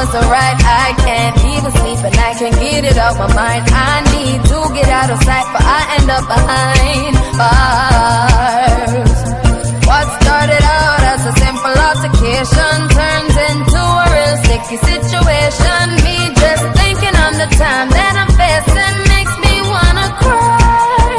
wasn't right. I can't even sleep and I can't get it off my mind. I need to get out of sight, but I end up behind bars. What started out as a simple altercation turns into a real sticky situation. Me just thinking on the time that I'm facing makes me wanna cry.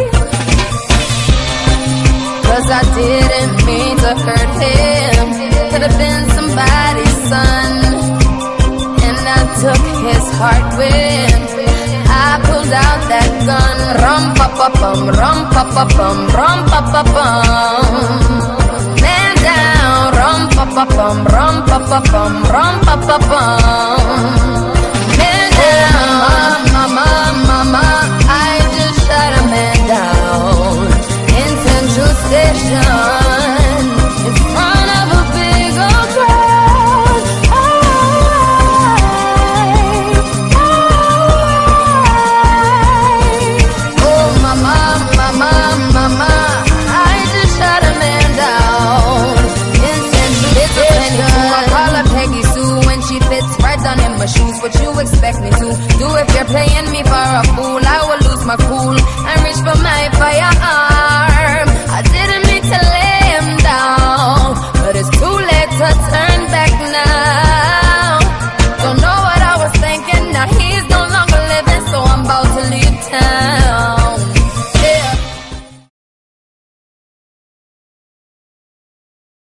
'Cause I didn't mean to hurt him. Could have been somebody's son, and I took his heart when I pulled out that gun. Rum pa pa bum, rum pa pa bum, rum pa pa bum. Man down, rum pa pa bum, rum pa pa bum, rum pa pa bum. Man down, mama, mama, I just shot a man down in Central Station in front of a big old crowd. Oh, mama, mama, mama, I just shot a man down in Central Station. I call her Peggy Sue when she fits right down in my shoes. What you expect me to do if you're playing me for a fool?